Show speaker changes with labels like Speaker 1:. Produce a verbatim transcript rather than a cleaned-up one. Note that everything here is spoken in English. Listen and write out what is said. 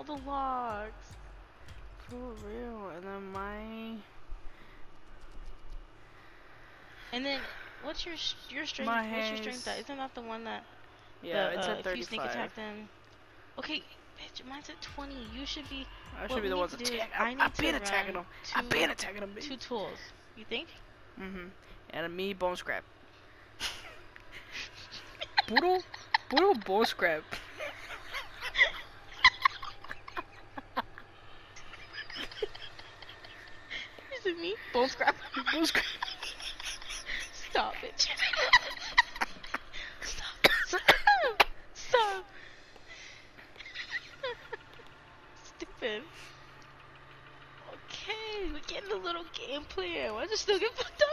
Speaker 1: all the logs. For real. And then my... And then, what's your your strength?
Speaker 2: My
Speaker 1: what's your
Speaker 2: haze.
Speaker 1: strength at? Isn't that the one that...
Speaker 2: Yeah,
Speaker 1: the,
Speaker 2: it's
Speaker 1: uh,
Speaker 2: at thirty-five.
Speaker 1: If you sneak attack them... Okay, bitch, mine's at twenty. You should be...
Speaker 2: I should be the ones attacking.
Speaker 1: I need
Speaker 2: I've
Speaker 1: to
Speaker 2: been attacking them.
Speaker 1: two,
Speaker 2: I've been attacking them,
Speaker 1: Two tools. You think?
Speaker 2: Mm-hmm. And me, Bonescrap. Puro, puro Bonescrap.
Speaker 1: Is it me? Bonescrap.
Speaker 2: Bonescrap.
Speaker 1: Stop it. Stop. Stop. Stop. Stupid. Okay, we're getting a little game plan. Why does it still get fucked